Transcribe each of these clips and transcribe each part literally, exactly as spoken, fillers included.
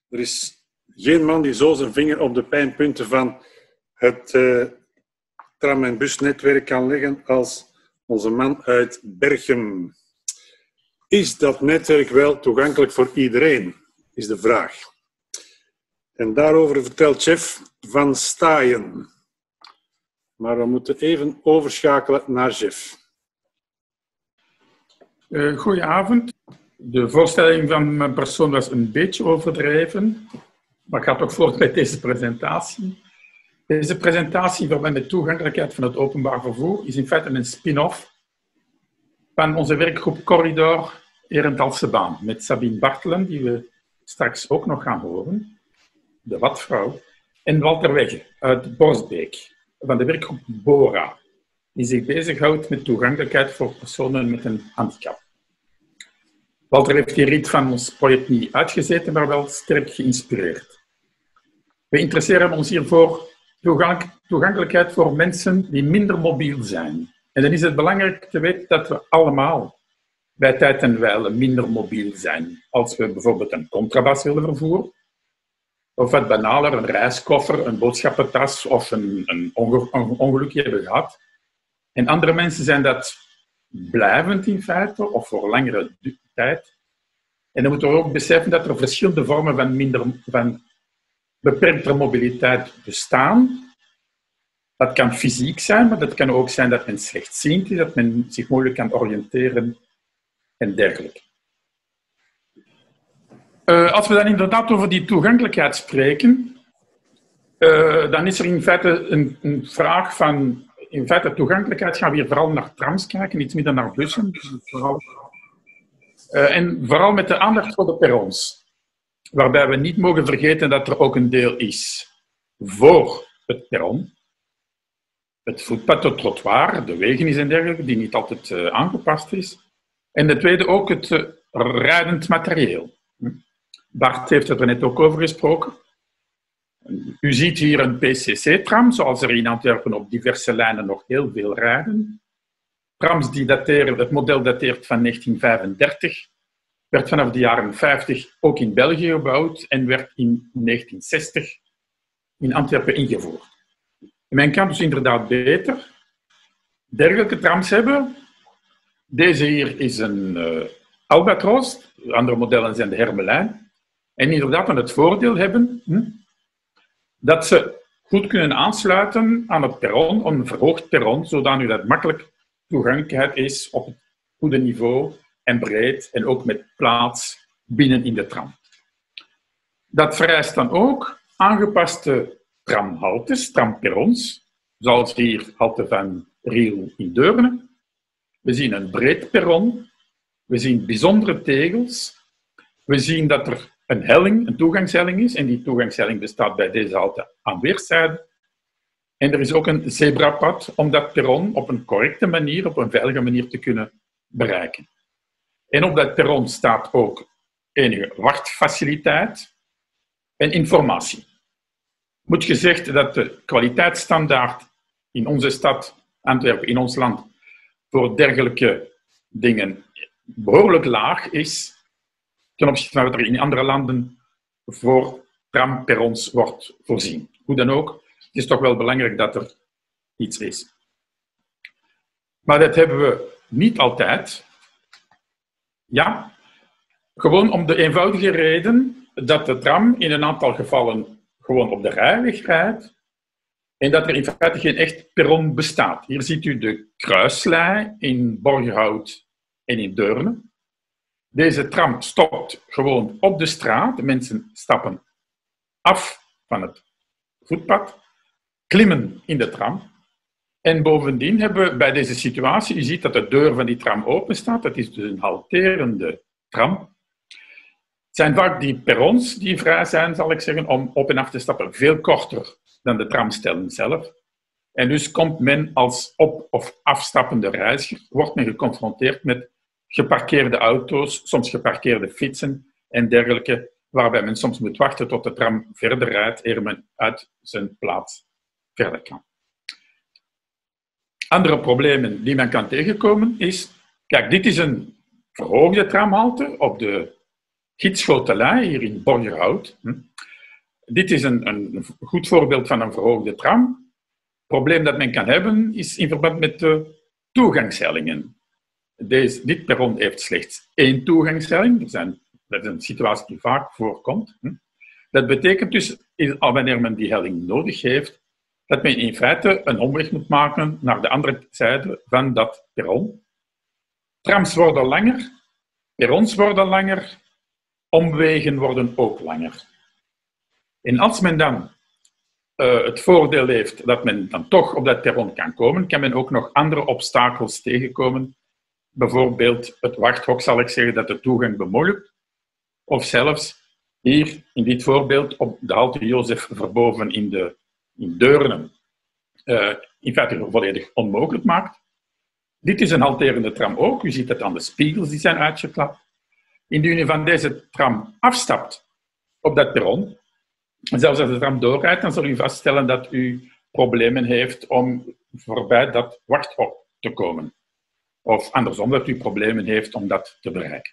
Er is geen man die zo zijn vinger op de pijnpunten van het uh, tram- en busnetwerk kan leggen als onze man uit Berchem. Is dat netwerk wel toegankelijk voor iedereen, is de vraag. En daarover vertelt chef Van Staaien. Maar we moeten even overschakelen naar Jeff. Uh, goedenavond. De voorstelling van mijn persoon was een beetje overdreven, maar ik ga toch voort met deze presentatie. Deze presentatie verband met toegankelijkheid van het openbaar vervoer is in feite een spin-off van onze werkgroep Corridor Herenthalse Baan met Sabine Bartelen, die we straks ook nog gaan horen, de watvrouw, en Walter Wegge uit Borsbeek van de werkgroep BORA, die zich bezighoudt met toegankelijkheid voor personen met een handicap. Walter heeft hier iets van ons project niet uitgezeten, maar wel sterk geïnspireerd. We interesseren ons hier voor toegankelijkheid voor mensen die minder mobiel zijn. En dan is het belangrijk te weten dat we allemaal bij tijd en wijle minder mobiel zijn. Als we bijvoorbeeld een contrabas willen vervoeren, of wat banaler, een reiskoffer, een boodschappentas of een, een, onge een ongelukje hebben gehad. En andere mensen zijn dat blijvend in feite, of voor langere tijd. En dan moeten we ook beseffen dat er verschillende vormen van, minder, van beperktere mobiliteit bestaan. Dat kan fysiek zijn, maar dat kan ook zijn dat men slechtziend is, dat men zich moeilijk kan oriënteren en dergelijke. Uh, als we dan inderdaad over die toegankelijkheid spreken, uh, dan is er in feite een, een vraag van... In feite, toegankelijkheid gaan we hier vooral naar trams kijken, iets minder naar bussen. Dus vooral, uh, en vooral met de aandacht voor de perrons. Waarbij we niet mogen vergeten dat er ook een deel is voor het perron. Het voetpad, het trottoir, de wegen en dergelijke, die niet altijd uh, aangepast is. En de tweede ook het uh, rijdend materieel. Bart heeft het er net ook over gesproken. U ziet hier een P C C-tram, zoals er in Antwerpen op diverse lijnen nog heel veel rijden. Trams die dateren, het model dateert van negentien vijfendertig, werd vanaf de jaren vijftig ook in België gebouwd en werd in negentien zestig in Antwerpen ingevoerd. Men kan dus inderdaad beter dergelijke trams hebben. Deze hier is een uh, Albatros, andere modellen zijn de Hermelijn. En inderdaad aan het voordeel hebben hm, dat ze goed kunnen aansluiten aan het perron, op een verhoogd perron, zodat dat makkelijk toegankelijkheid is op het goede niveau en breed en ook met plaats binnen in de tram. Dat vereist dan ook aangepaste tramhaltes, tramperrons, zoals hier halte van Riel in Deurne. We zien een breed perron, we zien bijzondere tegels, we zien dat er een helling, een toegangshelling is, en die toegangshelling bestaat bij deze halte aan weerszijden. En er is ook een zebrapad om dat perron op een correcte manier, op een veilige manier te kunnen bereiken. En op dat perron staat ook enige wachtfaciliteit en informatie. Moet gezegd dat de kwaliteitsstandaard in onze stad, Antwerpen, in ons land, voor dergelijke dingen behoorlijk laag is, ten opzichte van wat er in andere landen voor tramperrons wordt voorzien. Hoe dan ook, het is toch wel belangrijk dat er iets is. Maar dat hebben we niet altijd. Ja, gewoon om de eenvoudige reden dat de tram in een aantal gevallen gewoon op de rijweg rijdt en dat er in feite geen echt perron bestaat. Hier ziet u de kruislei in Borgerhout en in Deurne. Deze tram stopt gewoon op de straat. De mensen stappen af van het voetpad, klimmen in de tram. En bovendien hebben we bij deze situatie, u ziet dat de deur van die tram open staat. Dat is dus een halterende tram. Het zijn vaak die perrons die vrij zijn, zal ik zeggen, om op en af te stappen. Veel korter dan de tramstellen zelf. En dus komt men als op- of afstappende reiziger, wordt men geconfronteerd met geparkeerde auto's, soms geparkeerde fietsen en dergelijke, waarbij men soms moet wachten tot de tram verder rijdt, eer men uit zijn plaats verder kan. Andere problemen die men kan tegenkomen is, kijk, dit is een verhoogde tramhalte op de Gidschotelij, hier in Borgerhout. Dit is een, een goed voorbeeld van een verhoogde tram. Het probleem dat men kan hebben is in verband met de toegangshellingen. Deze, dit perron heeft slechts één toegangshelling. Er zijn, dat is een situatie die vaak voorkomt. Dat betekent dus, al wanneer men die helling nodig heeft, dat men in feite een omweg moet maken naar de andere zijde van dat perron. Trams worden langer, perrons worden langer, omwegen worden ook langer. En als men dan uh, het voordeel heeft dat men dan toch op dat perron kan komen, kan men ook nog andere obstakels tegenkomen. Bijvoorbeeld het wachthok, zal ik zeggen, dat de toegang bemoeilijkt. Of zelfs hier, in dit voorbeeld, op de halte Jozef Verboven in, de, in Deurne, uh, in feite volledig onmogelijk maakt. Dit is een halterende tram ook. U ziet het aan de spiegels die zijn uitgeklapt. Indien u van deze tram afstapt op dat perron, en zelfs als de tram doorrijdt, dan zal u vaststellen dat u problemen heeft om voorbij dat wachthok te komen. Of andersom, dat u problemen heeft om dat te bereiken.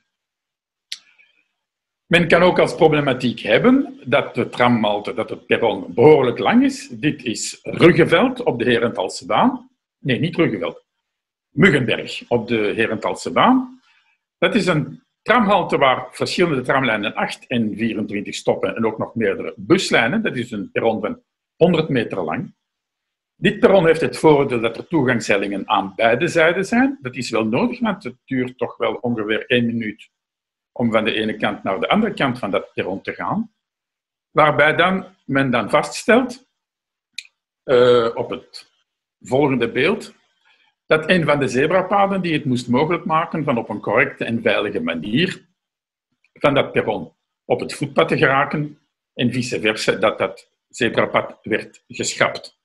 Men kan ook als problematiek hebben dat de tramhalte, dat het perron behoorlijk lang is. Dit is Ruggeveld op de Herenthalsebaan. Nee, niet Ruggeveld. Muggenberg op de Herenthalsebaan. Dat is een tramhalte waar verschillende tramlijnen acht en vierentwintig stoppen en ook nog meerdere buslijnen. Dat is een perron van honderd meter lang. Dit perron heeft het voordeel dat er toegangshellingen aan beide zijden zijn. Dat is wel nodig, want het duurt toch wel ongeveer één minuut om van de ene kant naar de andere kant van dat perron te gaan. Waarbij dan, men dan vaststelt, uh, op het volgende beeld, dat een van de zebrapaden die het moest mogelijk maken van op een correcte en veilige manier van dat perron op het voetpad te geraken en vice versa, dat dat zebrapad werd geschrapt.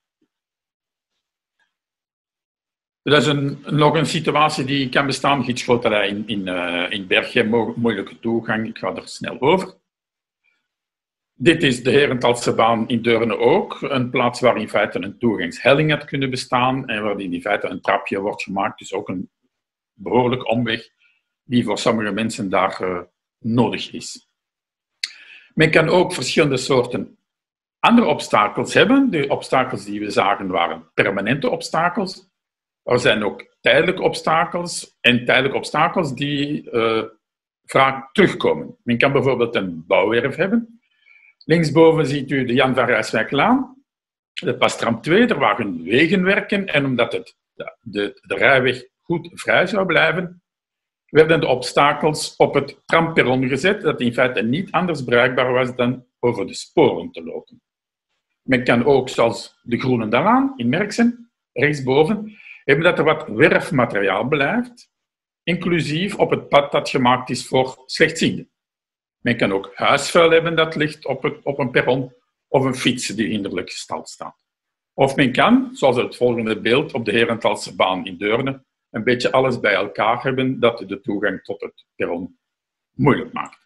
Dat is een, nog een situatie die kan bestaan, gidschotelij in, in, uh, in Berchem, mo moeilijke toegang, ik ga er snel over. Dit is de Herenthalsebaan in Deurne ook, een plaats waar in feite een toegangshelling had kunnen bestaan en waar in feite een trapje wordt gemaakt, dus ook een behoorlijk omweg die voor sommige mensen daar uh, nodig is. Men kan ook verschillende soorten andere obstakels hebben. De obstakels die we zagen waren permanente obstakels. Er zijn ook tijdelijke obstakels en tijdelijke obstakels die uh, vaak terugkomen. Men kan bijvoorbeeld een bouwwerf hebben. Linksboven ziet u de Jan van Rijswijklaan. Dat was tram twee, er waren wegenwerken en omdat het, de, de, de rijweg goed vrij zou blijven, werden de obstakels op het tramperron gezet, dat in feite niet anders bereikbaar was dan over de sporen te lopen. Men kan ook, zoals de Groenendalaan in Merksem, rechtsboven, hebben dat er wat werfmateriaal blijft, inclusief op het pad dat gemaakt is voor slechtzienden. Men kan ook huisvuil hebben dat ligt op, het, op een perron of een fiets die hinderlijk gestald staat. Of men kan, zoals het volgende beeld op de Herenthalsebaan in Deurne, een beetje alles bij elkaar hebben dat de toegang tot het perron moeilijk maakt.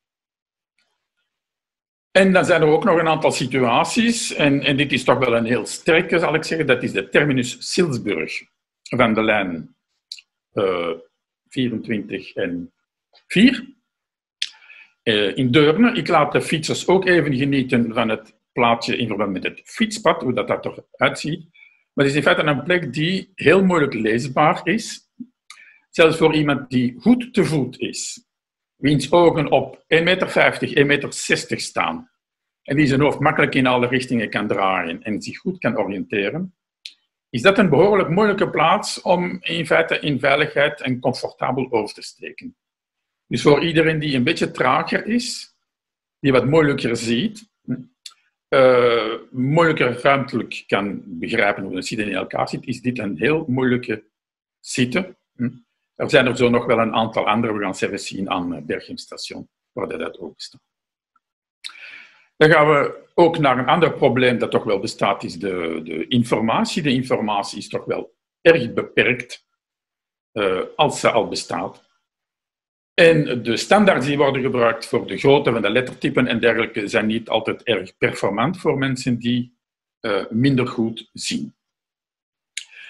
En dan zijn er ook nog een aantal situaties, en, en dit is toch wel een heel sterke, zal ik zeggen, dat is de terminus Silsburg van de lijn uh, vierentwintig en vier. Uh, in Deurne, ik laat de fietsers ook even genieten van het plaatje in verband met het fietspad, hoe dat, dat eruit ziet. Maar het is in feite een plek die heel moeilijk leesbaar is, zelfs voor iemand die goed te voet is, wiens ogen op één meter vijftig, één meter zestig staan en die zijn hoofd makkelijk in alle richtingen kan draaien en zich goed kan oriënteren, is dat een behoorlijk moeilijke plaats om in feite in veiligheid en comfortabel over te steken. Dus voor iedereen die een beetje trager is, die wat moeilijker ziet, uh, moeilijker ruimtelijk kan begrijpen hoe een zitten in elkaar zit, is dit een heel moeilijke zitten. Er zijn er zo nog wel een aantal andere, we gaan zelfs zien aan Berchem station, waar dat ook staat. Dan gaan we ook naar een ander probleem dat toch wel bestaat, is de, de informatie. De informatie is toch wel erg beperkt, uh, als ze al bestaat. En de standaards die worden gebruikt voor de grootte van de lettertypen en dergelijke zijn niet altijd erg performant voor mensen die uh, minder goed zien.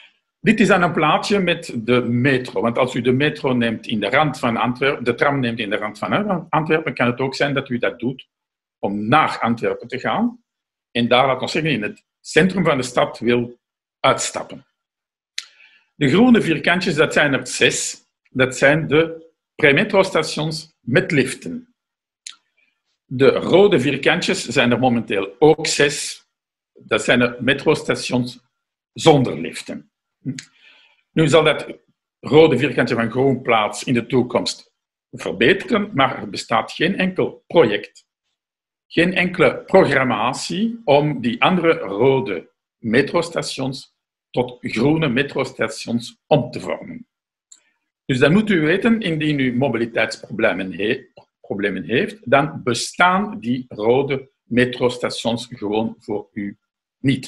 Dit is dan een plaatje met de metro. Want als u de metro neemt in de rand van Antwerpen, de tram neemt in de rand van Antwerpen, kan het ook zijn dat u dat doet om naar Antwerpen te gaan. En daar, laten we zeggen, in het centrum van de stad wil uitstappen. De groene vierkantjes, dat zijn er zes. Dat zijn de premetrostations met liften. De rode vierkantjes zijn er momenteel ook zes. Dat zijn de metrostations zonder liften. Nu zal dat rode vierkantje van Groenplaats in de toekomst verbeteren, maar er bestaat geen enkel project, geen enkele programmatie om die andere rode metrostations tot groene metrostations om te vormen. Dus dan moet u weten, indien u mobiliteitsproblemen he- problemen heeft, dan bestaan die rode metrostations gewoon voor u niet.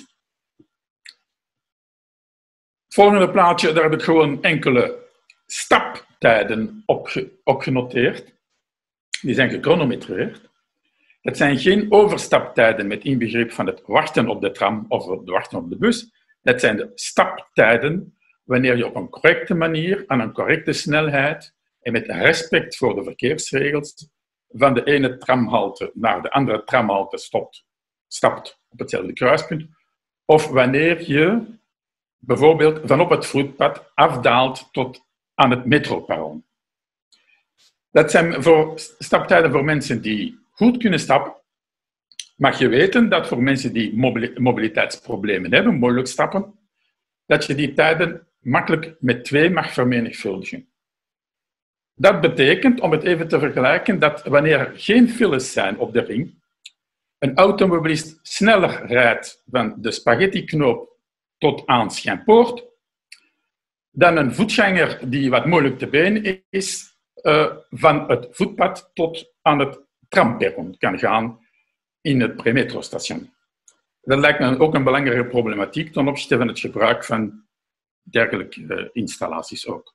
Het volgende plaatje, daar heb ik gewoon enkele staptijden op, op genoteerd. Die zijn gechronometreerd. Dat zijn geen overstaptijden met inbegrip van het wachten op de tram of het wachten op de bus. Dat zijn de staptijden wanneer je op een correcte manier, aan een correcte snelheid en met respect voor de verkeersregels van de ene tramhalte naar de andere tramhalte stopt, stapt op hetzelfde kruispunt. Of wanneer je bijvoorbeeld van op het voetpad afdaalt tot aan het metroperron. Dat zijn voor staptijden voor mensen die goed kunnen stappen. Mag je weten dat voor mensen die mobiliteitsproblemen hebben, moeilijk stappen, dat je die tijden makkelijk met twee mag vermenigvuldigen. Dat betekent, om het even te vergelijken, dat wanneer er geen files zijn op de ring, een automobilist sneller rijdt van de spaghettiknoop tot aan Schijnpoort, dan een voetganger die wat moeilijk te been is, uh, van het voetpad tot aan het tramperron kan gaan in het premetrostation. Dat lijkt me ook een belangrijke problematiek ten opzichte van het gebruik van dergelijke uh, installaties ook.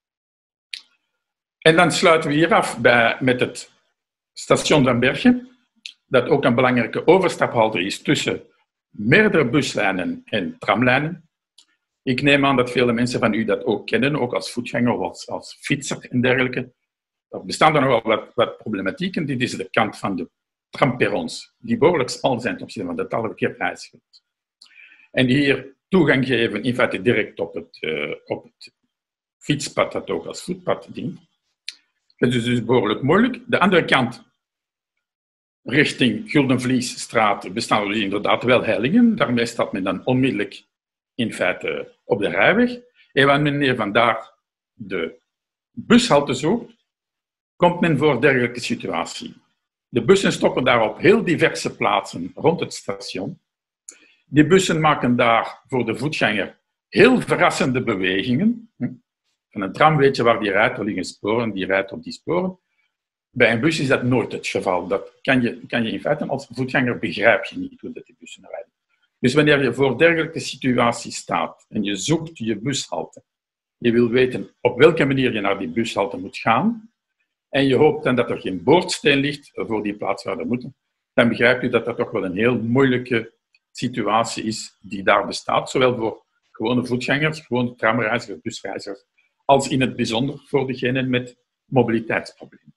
En dan sluiten we hier af bij, met het station van Berchem, dat ook een belangrijke overstaphalte is tussen meerdere buslijnen en tramlijnen. Ik neem aan dat vele mensen van u dat ook kennen, ook als voetganger of als, als fietser en dergelijke. Er bestaan er nog wel wat, wat problematieken. Dit is de kant van de tramperrons, die behoorlijk smal zijn ten opzichte van de talrijke reizigers. En die hier toegang geven, in feite direct op het, uh, op het fietspad dat ook als voetpad dient. Dat is dus behoorlijk moeilijk. De andere kant, richting Guldenvliesstraat, bestaan er dus inderdaad wel hellingen. Daarmee staat men dan onmiddellijk in feite op de rijweg. En wanneer men vandaar de bushalte zoekt, komt men voor dergelijke situatie. De bussen stoppen daar op heel diverse plaatsen rond het station. Die bussen maken daar voor de voetganger heel verrassende bewegingen. Van een tram weet je waar die rijdt, er liggen sporen, die rijdt op die sporen. Bij een bus is dat nooit het geval. Dat kan je, kan je in feite als voetganger begrijp je niet hoe dat die bussen rijden. Dus wanneer je voor dergelijke situaties staat en je zoekt je bushalte, je wil weten op welke manier je naar die bushalte moet gaan, en je hoopt dan dat er geen boordsteen ligt voor die plaats waar we moeten, dan begrijpt u dat dat toch wel een heel moeilijke situatie is die daar bestaat, zowel voor gewone voetgangers, gewone tramreizigers, busreizigers, als in het bijzonder voor degenen met mobiliteitsproblemen.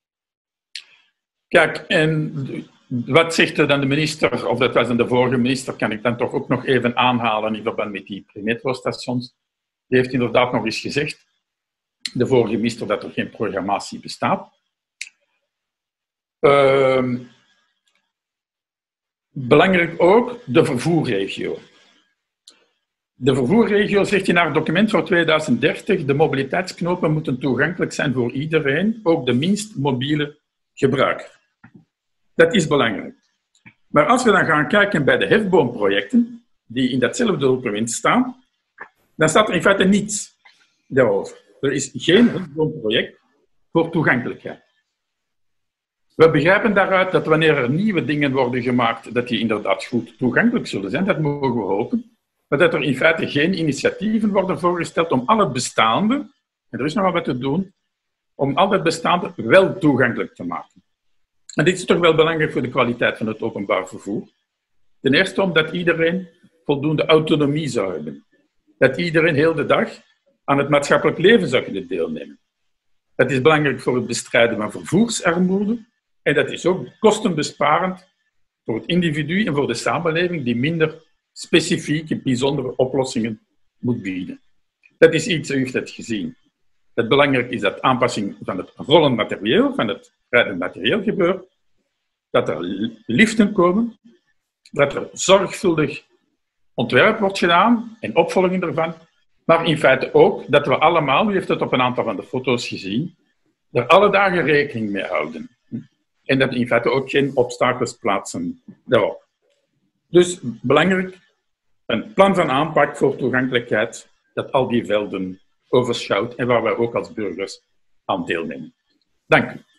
Kijk, en wat zegt dan de minister, of dat was dan de vorige minister, kan ik dan toch ook nog even aanhalen in verband met die premetrostations. Die heeft inderdaad nog eens gezegd, de vorige minister, dat er geen programmatie bestaat. Uh, belangrijk ook, de vervoerregio. De vervoerregio zegt in haar document voor tweeduizend dertig, de mobiliteitsknopen moeten toegankelijk zijn voor iedereen, ook de minst mobiele gebruiker. Dat is belangrijk. Maar als we dan gaan kijken bij de hefboomprojecten, die in datzelfde document staan, dan staat er in feite niets daarover. Er is geen hefboomproject voor toegankelijkheid. We begrijpen daaruit dat wanneer er nieuwe dingen worden gemaakt, dat die inderdaad goed toegankelijk zullen zijn, dat mogen we hopen. Maar dat er in feite geen initiatieven worden voorgesteld om al het bestaande, en er is nogal wat te doen, om al het bestaande wel toegankelijk te maken. En dit is toch wel belangrijk voor de kwaliteit van het openbaar vervoer. Ten eerste omdat iedereen voldoende autonomie zou hebben. dat iedereen heel de dag aan het maatschappelijk leven zou kunnen deelnemen. Dat is belangrijk voor het bestrijden van vervoersarmoede en dat is ook kostenbesparend voor het individu en voor de samenleving die minder specifieke, bijzondere oplossingen moet bieden. Dat is iets, u heeft het gezien. Het belangrijk is dat aanpassing van het rollend materieel, van het rijdend materieel gebeurt, dat er liften komen, dat er zorgvuldig ontwerp wordt gedaan en opvolging ervan, maar in feite ook dat we allemaal, u heeft het op een aantal van de foto's gezien, er alle dagen rekening mee houden. En dat in feite ook geen obstakels plaatsen daarop. Dus belangrijk, een plan van aanpak voor toegankelijkheid dat al die velden overschouwt en waar wij ook als burgers aan deelnemen. Dank u.